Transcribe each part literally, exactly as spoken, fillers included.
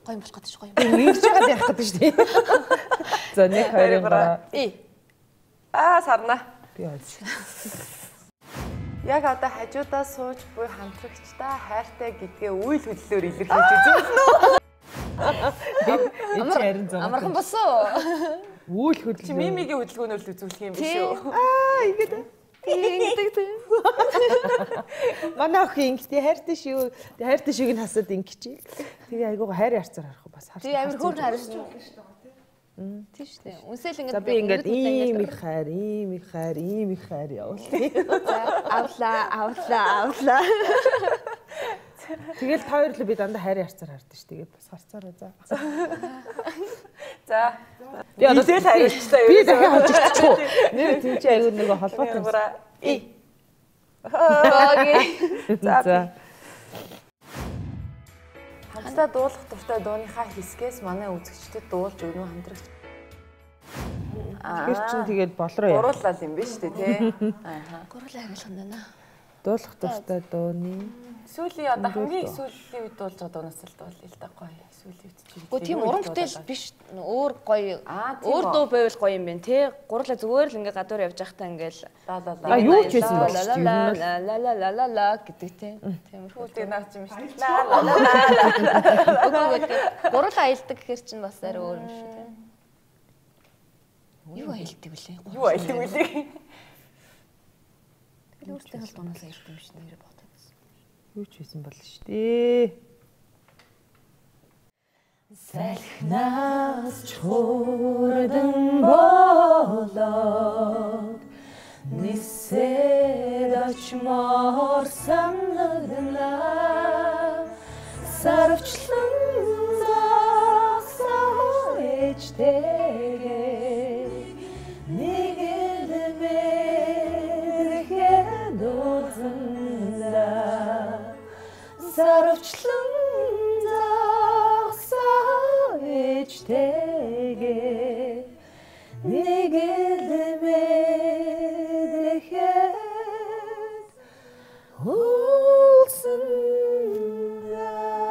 гоё болох гэдэг шүү гоё. Ингэж байгаа яах гэдэг шүү дээ. За нэг хоёрын гараа. И. Аа сарна. Би ойлж. Яг одоо хажуудаа сууж буй хамтрагчдаа хайртай гэдгээ үйл хөдлөлөөр илэрхийлж үзүүлнэ үү? Амар харин зам. Амархан босоо. Үйл хөдлөл. Чи мимигийн хөдөлгөөнөөр л үзүүлэх юм биш үү? Аа ингэж. Ингэдэг тийм. Манай охин ингэдэг хайртай шүү. Тэгээ хайртай шүүг нь хасаад ингэч. Тэгээ айгуугаа хайр ярцаар харах бас харж. Тэгээ амар хөөр харсан. Тийм шүү дээ. Үнсэл ингэ. За би ингээд ийм их хайр, ийм их хайр, ийм их хайр явуулъя. Авлаа, авлаа, авлаа. Тэгэл та хоёр л би дандаа хайр ярцаар хардсан ш. Тэгээд бас харцаараа за. За. Би одоо тэгэл хайрчлаа юу? Би дахиад хожигдчихгүй. Нэр тийм чи аягүй нөгөө холбоотой юм. И. Окей. За. Хамтдаа дуулах дуртай дууныхаа хэсгээс манай үзэгчдэд дуулж өгнө үү хамтрагч. Тэр чин тэгээд болроо яа. Гурууллал юм биш үү те? Аа. Гурлаа хариулах нь байна. Дуулах дуртай дууны Сүүлийн одоо хамгийн сүүлийн үед дуулж байгаа дуунаас л дуулъя л да гоё. Сүүлийн үед чинь. Гэхдээ тийм уран бүтээл биш өөр гоё. Аа, Өөр дуу байвал гоё юм байна те. Гурлаа зүгээр л ингээ гадуур явж байхдаа ингээл ла ла ла. А юу ч байсан бол шүү ла ла ла ла ла ла гэдэг те. Тиймэрхүү тийм наач юм шүү. Ла ла ла ла. Гурлаа аялдаг гэхэр чинь бас арай өөр юм шүү те. Юу аялдаг вүлээ? Юу аялдаг вүлээ? Тэр өөртөө л дуунаас аялдаг юм шиг нэрээ бодсон. юу ч байсан бол шүү дээ. Салхинаас чурдан болоод нисээд очмоор санагдана сарвчлан зогсоо ээжтэйгээ нэг л мэдрэхэд узанда сарвчлан зогсоо ээжтэйгээ нэг л мэдрэхэд узанда.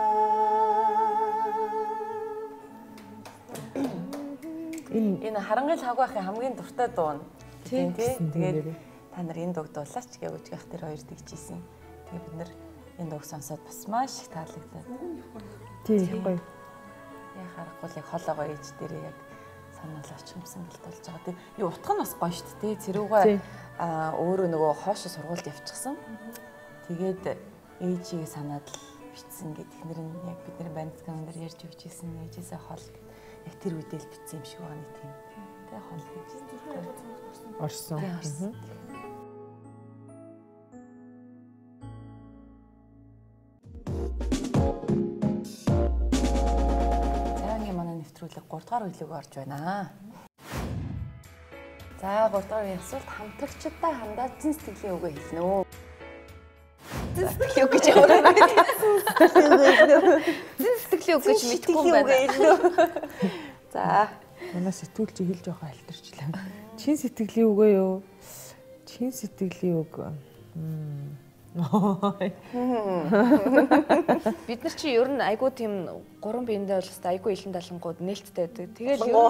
Энэ харангийн цавгаахын хамгийн дуртай дуу нь. Тийм тийм. Тэгээд та нар энэ дууг дуулаач гэж үжих тэр хоёр тэгжсэн. Тэгээд бид нар энэ дууг сонсоод бас маш их таалагдаад. Тийм гоё. Яг харахгүй л яг хоолоогоо ээж дээрээ яг санаал очимсан гэл дуулж байгаа. Тэгээд юу утга нь бас гоё шүү дээ. Цэрүүгээ аа өөрөө нөгөө хоошо сургуульд явчихсан. Тэгээд ээжигээ санаад л бичсэн гэдэг нэр нь яг бидний бандскан дээр ярьж өгчээсэн ээжээсээ хол яг тэр үедээ л бичсэн юм шиг байгаа нэг тийм. Тэ хол гэж. Орсон. Цагаангийн манай нэвтрүүлэг гурав дахь үйлөг орж байна. За гурав дахь үеийн асуулт хамтрагчдаа хандаад зэн сэтгэлийн үгээ хэлнэ үү? Зэн сэтгэлийн үг гэж ямар юм бэ? Зэн сэтгэлийн үг гэж мэдгүй юм байна. За манай сэтгүүлч хэлж байгаа альтарчлаа. Чин сэтгэлийн үгээ юу? Чин сэтгэлийн үг. Бид нар чи ер нь айгуу тийм гурван биендээ бол хэвээр айгуу илэн далангууд нээлттэй байдаг. Тэгээд ер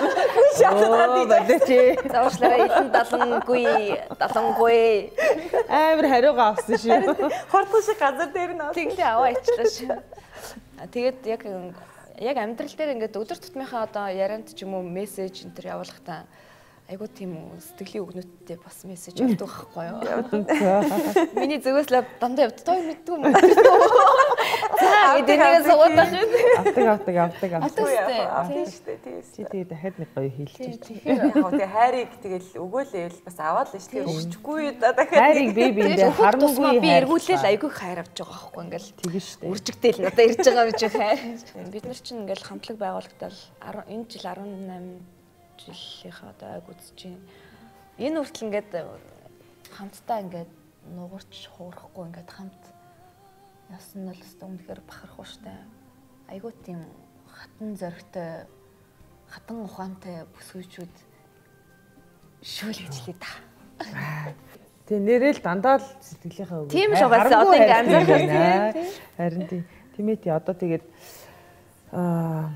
нь заавчлаараа илэн далангүй, далангүй амар хариугаа авсан шүү. хортон шиг газар дээр нь тэгтээ аваа ичлаа шүү. Тэгээд яг яг амьдрал дээр ингээд өдөр тутмынхаа одоо ярианд ч юм уу мессеж энэ төр явуулахдаа айгуу тийм сэтгэлийн үгнүүдтэй бас мессеж авдаг байхгүй юу? Миний зүгээс л дандаа явд. Той мэдгүй юм. За гэдэг нэг сууд байх юм. Авдаг авдаг авдаг авдаг. авдаг шүү дээ. Тийм. Чи тэгээ дахиад нэг гоё хэлчих. Тэгэхээр яг тэгээ хайрыг тэгэл өгөөлэвэл бас аваад л шүү дээ. Өгчгүй да дахиад. Хайрыг би биэндээ харамгүй би эргүүлээл айгүй хайр авч байгаа байхгүй ингээл тэгэн шүү дээ. үржигдээл надаа ирж байгаа гэж хайр. Бид нар чинь ингээл хамтлаг байгуулагдал энэ жил арван найман жилийнхаа одоо айг үзэж байна. Энэ хүртэл ингээд хамтдаа ингээд нугарч хуурахгүй ингээд хамт ясан нь л өстө үнэхээр бахархуу штэ. Айгуу тийм хатан зоригтой хатан ухаантай бүсгүйчүүд шүүл гэжлээ та. Тэг нэрэл дандаа л сэтгэлийнхаа үг. Тийм л угаасаа одоо ингээд амжаахаар харин тийм. Тимэти одоо тэгээд Аа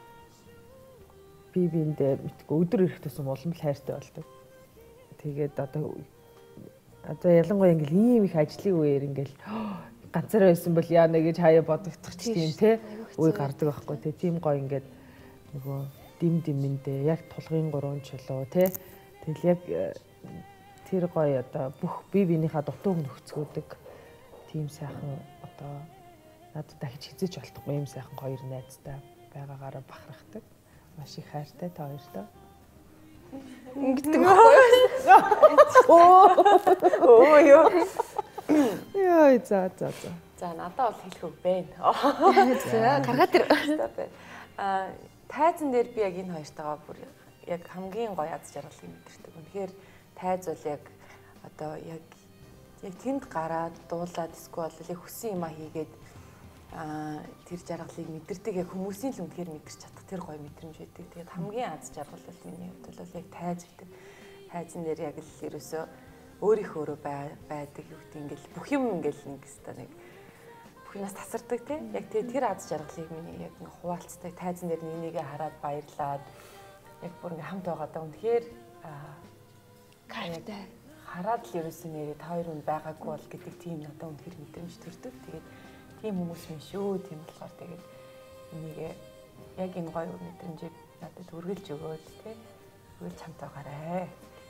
би биэндээ мэдгүй өдөр ирэхтэйсэн улам л хайртай болдог. Тэгээд одоо одоо ялангуяа ингээл ийм их ажлын үеэр ингээл ганцаараа байсан бол яана гэж хаяа бодогдох ч тийм те үе гардаг байхгүй те тийм гоё ингээд нөгөө дим димэндээ яг тулгын гурван чулуу те тэгэл яг тэр гоё одоо бүх бие биенийхээ дутууг нөхцгөөдөг тийм сайхан одоо надад дахиж хизэж болтохгүй юм сайхан хоёр найзтай байгаагаараа бахархдаг. Маш их хайртай та хоёртой. Ингэдэг байхгүй. Оо ёо. Яа за за за. За надад бол хэлэх үг байна. За гаргаад ир. Аа тайзан дээр би яг энэ хоёртойгоо бүр яг хамгийн гоё аз жаргалыг мэдэрдэг. Үнэхээр тайз бол яг одоо яг яг тэнд гараад дуулаад эсвэл яг хүссэн юм а хийгээд аа тэр жаргалыг мэдэрдэг яг хүмүүсийн л үнэхээр мэдэрч чадах тэр гоё мэдрэмж байдаг. Тэгээд хамгийн аз жаргал бол миний хувьд бол яг тайз гэдэг. Тайзан дээр яг л ерөөсөө өөрийнхөө өөрөө байдаг юу гэдэг ингээл бүх юм ингээл нэг өстой нэг бүхнээс тасардаг тий. Яг тэр аз жаргалыг миний яг нэг хуваалцдаг тайзан дээр нэг нэгээ хараад баярлаад яг бүр ингээм хамт байгаадаа үнэхээр кайфтай хараад л ерөөсөө нэрээ та хоёр хүн байгаагүй бол гэдэг тийм надад үнэхээр мэдрэмж төрдөг. Тэгээд тийм хүмүүс юм шүү. Тийм болохоор тэгээд энийг яг энэ гоё мэдрэмжийг надад үргэлж өгөөл тий. Үргэлж хамт байгаарай.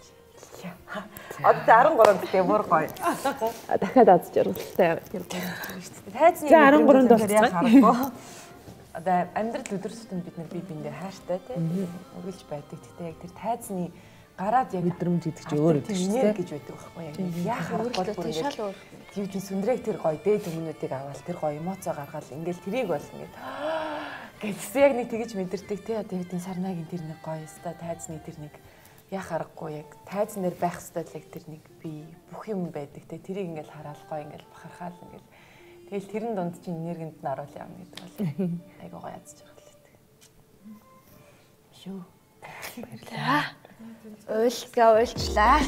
Одоо арван гурав гэдэг бүр гоё. Дахиад аз жаргалтай тэр гоё шүү дээ. Тайзны за арван гуравд болчихсон. Одоо амьдрал өдөр тутмын бид нар бие биендээ хайртай тий. Үргэлж байдаг. Гэтэ яг тэр тайзны гараад яг мэдрэмж гэдэг чи өөр гэдэг чинь тий гэж байдаг байхгүй яг яахаар бол бүр ингэ юу ч сүндрэг тэр гоё дээд өмнөдийг аваад тэр гоё эмоцоо гаргаад ингээл тэрийг бол ингээд гэсэн яг нэг тэгэж мэдэрдэг тий одоо яг энэ сарнагийн тэр нэг гоё өстой тайзны тэр нэг яхаарахгүй яг тайзан дээр байх хэвээр л тэр нэг би бүх юм байдаг тий тэрийг ингээл хараад гоё ингээл бахархаал ингээл тэгэл тэрэн дунд чинь энергинд нь оруулах юм гэдэг бол айгуу гоё язж байгаа л гэдэг шүү баярлалаа ойлгаа ойлчлаа.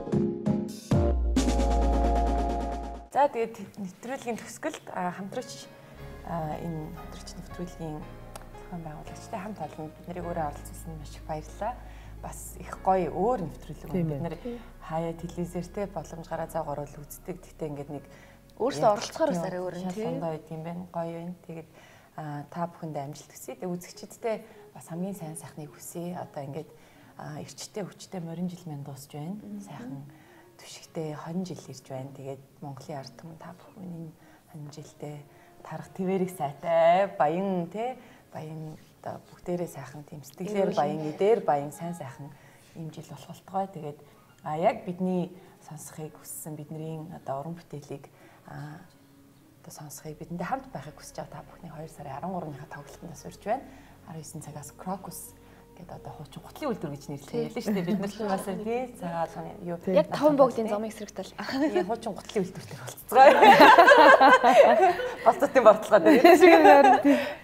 За тэгээд нэвтрүүлгийн төгсгөлд хамтрагч энэ хамтрагч нэвтрүүлгийн зохион байгуулагчтай хамт олон бид нарыг өөрөө оролцуулсан маш их баярлалаа. Бас их гоё өөр нэвтрүүлэг бид нар хаяа телевизээр те боломж гараа заагаар бол үздэг. Гэхдээ ингээд нэг өөрсдөө оролцохоор бас арай өөр юм тийм гоё юм байна. Гоё юм. Тэгээд та бүхэндээ амжилт хүсье. Тэгээд үзэгчдтэй бас хамгийн сайн сайхныг хүсье. Одоо ингээд эрчтэй хүчтэй морин жил мэн дуусч байна. Сайхан түшигтэй хонь жил ирж байна. Тэгээд Монголын ард түмэн та бүхэн хонь жилдээ тарах твэрэг сайтай баян те баян одоо бүгдээрээ сайхан тийм сэтгэлээр баян эдээр баян сайн сайхан ийм жил болох болтгой. Тэгээд а яг бидний сонсохыг хүссэн бидний одоо уран бүтээлийг а одоо сонсохыг бидэндээ хамт байхыг хүсэж байгаа та бүхний хоёр сарын арван гуравныхаа тоглолтонд сурж байна. арван девять цагаас Crocus гэдэг одоо хуучин гутлын үйлдвэр гэж нэрлэсэн байлээ шүү дээ. Бид нар ч бас тий цагаалганы юу яг таван богдын замыг эсрэгтэл ийм хуучин гутлын үйлдвэртэй болцгоо. Бас тийм барталгаа дээ.